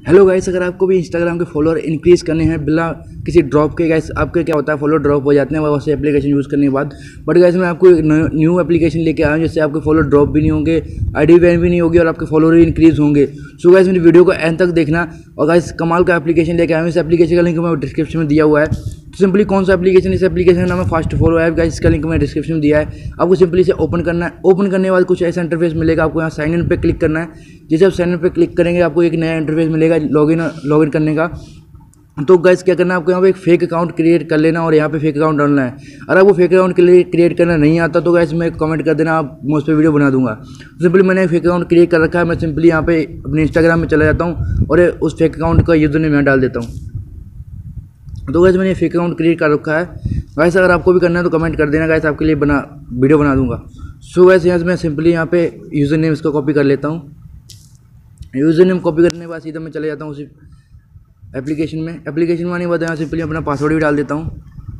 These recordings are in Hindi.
हेलो गाइस, अगर आपको भी इंस्टाग्राम के फॉलोअर इंक्रीज़ करने हैं बिना किसी ड्रॉप के, गाइस आपके क्या होता है फॉलो ड्रॉप हो जाते हैं वैसे एप्लीकेशन यूज़ करने के बाद। बट गाइस मैं आपको एक न्यू एप्लीकेशन लेके आया हूँ जिससे आपके फॉलो ड्रॉप भी नहीं होंगे, आईडी बैन भी नहीं होगी और आपके फॉलोअर भी इंक्रीज़ होंगे। सो गाइस मेरी वीडियो को एंड तक देखना। और गाइस कमाल का एप्लीकेशन लेके आया हूँ। इस एप्लीकेशन का लिंक मैं डिस्क्रिप्शन में दिया हुआ है। तो सिंपली कौन सा एप्लीकेशन, इस एप्लीकेशन का नाम है फास्ट फॉलो ऐप। गाइस इसका लिंक मैं डिस्क्रिप्शन में दिया है। आपको सिंपली इसे ओपन करना है। ओपन करने के बाद कुछ ऐसा इंटरफेस मिलेगा। आपको यहाँ साइन इन पे क्लिक करना है। जैसे आप साइन इन पे क्लिक करेंगे आपको एक नया इंटरफेस मिलेगा लॉगिन करने का। तो गाइस क्या करना है, आपको यहाँ पे एक फेक अकाउंट क्रिएट कर लेना और यहाँ पे फेक अकाउंट डालना है। अगर आपको फेक अकाउंट क्रिएट करना नहीं आता तो गाइस मैं कमेंट कर देना, आप मैं उस पर वीडियो बना दूंगा। सिंपली मैंने फेक अकाउंट क्रिएट कर रखा है। मैं सिंपली यहाँ पे अपने इंस्टाग्राम में चला जाता हूँ और उस फेक अकाउंट का यूजर नेम यहाँ डाल देता हूँ। तो गाइस मैंने फेक अकाउंट क्रिएट कर रखा है। गाइस अगर आपको भी करना है तो कमेंट कर देना, गाइस आपके लिए वीडियो बना दूंगा। सो गाइस यहाँ से मैं सिंपली यहाँ पे यूज़र नेम इसका कॉपी कर लेता हूँ। यूज़र नेम कॉपी करने के बाद सीधा मैं चले जाता हूँ उसी एप्लीकेशन में आने के बाद यहाँ सिंपली अपना पासवर्ड भी डाल देता हूँ।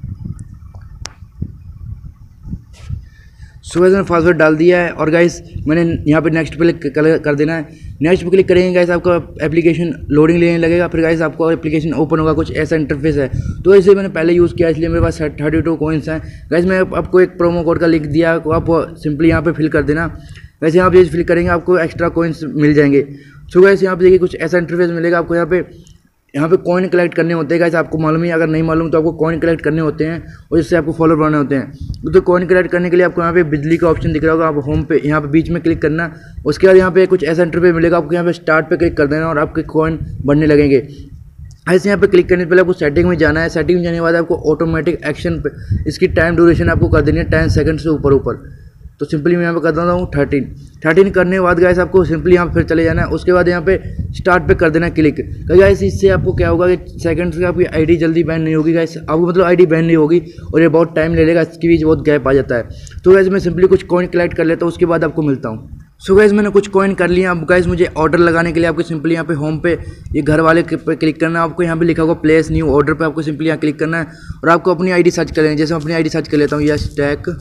सो गाइस मैंने पासवर्ड डाल दिया है और गाइस मैंने यहाँ पे नेक्स्ट पे क्लिक कर देना है। नेक्स्ट पे क्लिक करेंगे गाइस आपका एप्लीकेशन लोडिंग लेने लगेगा। फिर गाइस आपको एप्लीकेशन ओपन होगा, कुछ ऐसा इंटरफेस है। तो इसे मैंने पहले यूज़ किया इसलिए मेरे पास 32 कॉइन्स हैं। गाइस मैं आपको एक प्रोमो कोड का लिंक दिया, आप सिंपली यहाँ पे फिल कर देना। वैसे यहाँ पे फिल करेंगे आपको एक्स्ट्रा कॉइन्स मिल जाएंगे। सो गाइस यहाँ पे देखिए कुछ ऐसा इंटरफेस मिलेगा। आपको यहाँ पे कॉइन कलेक्ट करने होते हैं। गाइस आपको मालूम ही, अगर नहीं मालूम तो आपको कॉइन कलेक्ट करने होते हैं और इससे आपको फॉलो बनाने होते हैं। तो कॉइन कलेक्ट करने के लिए आपको यहाँ पे बिजली का ऑप्शन दिख रहा होगा, आप होम पे यहाँ पे बीच में क्लिक करना। उसके बाद यहाँ पे कुछ ऐसा इंटरफेस मिलेगा। आपको यहाँ पे स्टार्ट पे क्लिक कर देना और आपके कॉइन बढ़ने लगेंगे। ऐसे यहाँ पे क्लिक करने से पहले आपको सेटिंग में जाना है। सेटिंग में जाने के बाद आपको ऑटोमेटिक एक्शन पे इसकी टाइम ड्यूरेशन आपको कर देनी है 10 सेकंड से ऊपर। तो सिंपली मैं यहाँ पे कर देता हूँ 13 करने के बाद गाइस आपको सिंपली यहाँ पे फिर चले जाना है। उसके बाद यहाँ पे स्टार्ट पे कर देना क्लिक। गाइस इससे आपको क्या होगा कि सेकंड से आपकी आईडी जल्दी बैन नहीं होगी। गाइस आपको मतलब आईडी बैन नहीं होगी और ये बहुत टाइम ले लेगा, इसके बीच बहुत गैप आ जाता है। तो गाइस मैं सिंपली कुछ कॉइन कलेक्ट कर लेता हूँ, उसके बाद आपको मिलता हूँ। सो गाइस मैंने कुछ कॉइन कर लिया। अब गाइस मुझे ऑर्डर लगाने के लिए आपको सिंपली यहाँ पे होम पे ये घर वाले पे क्लिक करना है। आपको यहाँ पे लिखा होगा प्लेस न्यू ऑर्डर पे आपको सिंपली यहाँ क्लिक करना है और आपको अपनी आईडी सर्च कर लेना है। जैसे मैं अपनी आईडी सर्च कर लेता हूँ यस टैक।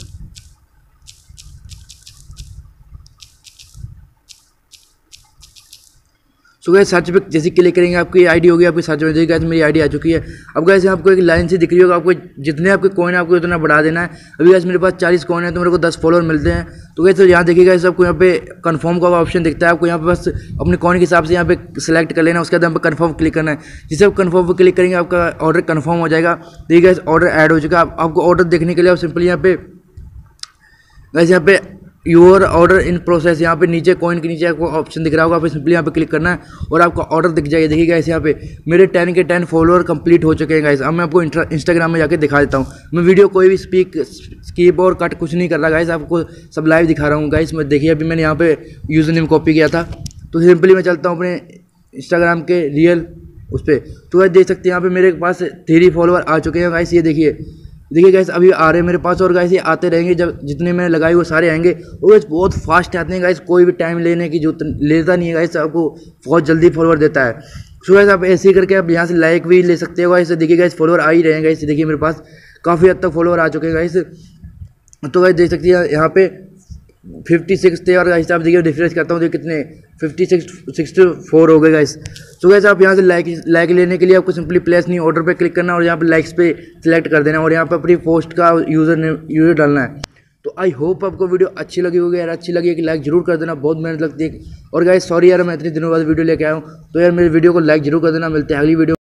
सो गाइस सर्च पे जैसे क्लिक करेंगे आपकी आईडी होगी, आपकी सर्च में गाइस मेरी आईडी आ चुकी है। अब गाइस आपको एक लाइन से दिख रही होगा, आपको जितने आपके कॉइन आपको उतना बढ़ा देना है। अभी गाइस मेरे पास 40 कॉइन है तो मेरे को 10 फॉलोअर मिलते हैं। तो गाइस यहाँ देखिए गाइस आपको यहाँ पे कंफर्म का ऑप्शन दिखता है। आपको यहाँ पे बस अपने कॉइन के हिसाब से यहाँ पे सिलेक्ट कर लेना। उसके बाद यहाँ पे कंफर्म क्लिक करना है। जिससे आप कंफर्म पर क्लिक करेंगे आपका ऑर्डर कंफर्म हो जाएगा। देखिए गाइस ऑर्डर ऐड हो चुका है। आपको ऑर्डर देखने के लिए आप सिंपली यहाँ पे गाइस यहाँ पे योर ऑर्डर इन प्रोसेस, यहाँ पे नीचे कॉइन के नीचे आपको ऑप्शन दिख रहा होगा। आप सिंपली यहाँ पे क्लिक करना है और आपका ऑर्डर दिख जाएगा। देखिए गाइस यहाँ पे मेरे 10 के 10 फॉलोअर कंप्लीट हो चुके हैं। गाइस अब मैं आपको इंस्टाग्राम में जाके दिखा देता हूँ। मैं वीडियो कोई भी स्कीप और कट कुछ नहीं कर रहा गाइस, आपको सब लाइव दिखा रहा हूँ। गाइस मैं देखिए अभी मैंने यहाँ पे यूजर नेम कॉपी किया था। तो सिंपली मैं चलता हूँ अपने इंस्टाग्राम के रियल उस पर। तो गाइस देख सकते हैं यहाँ पे मेरे पास 3 फॉलोअर आ चुके हैं। गाइस ये देखिए गाइस अभी आ रहे हैं मेरे पास और गाइस ये आते रहेंगे। जब जितने मैंने लगाए वो सारे आएंगे और गाइस बहुत फास्ट आते हैं। गाइस कोई भी टाइम लेने की जरूरत लेता नहीं है। गाइस आपको बहुत जल्दी फॉलोअर देता है। सो गाइस आप ऐसे ही करके आप यहाँ से लाइक भी ले सकते हो। गाइस देखिए गाइस फॉलोअर आ ही रहे हैं। गाइस देखिए मेरे पास काफ़ी हद तक फॉलोअर आ चुके हैं। गाइस तो गाइस देख सकते हैं यहाँ पे 56 थे और गाइस आप देखिए रिफ्रेश करता हूँ, देखिए कितने 64 हो गए गाइस। तो गाइस आप यहाँ से लाइक लेने के लिए आपको सिंपली प्लेस न्यू ऑर्डर पे क्लिक करना और यहाँ पे लाइक्स पे सिलेक्ट कर देना और यहाँ पे अपनी पोस्ट का यूज़र डालना है। तो आई होप आपको वीडियो अच्छी लगी होगी। यार अच्छी लगी कि लाइक जरूर कर देना, बहुत मेहनत लगती है। और गाइस सॉरी यार मैं इतने दिनों बाद वीडियो लेके आया हूँ, तो यार मेरे वीडियो को लाइक जरूर कर देना। मिलते हैं अगली वीडियो।